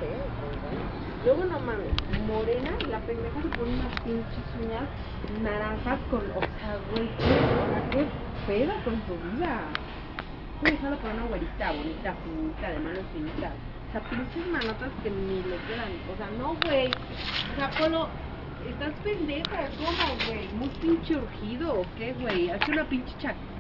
feo, güey. Luego no mames, morena, la pendeja se pone unas pinches uñas naranjas con, o sea, güey, qué pedo con tu vida. Estoy dejando por una güerita bonita, finita, de manos finitas. O sea, pinches manotas que ni le quedan. O sea, no, güey. O sea, Polo, estás pendejo, ¿cómo, güey? ¿Muy pinche urgido o qué, güey? Hazte una pinche chaqueta.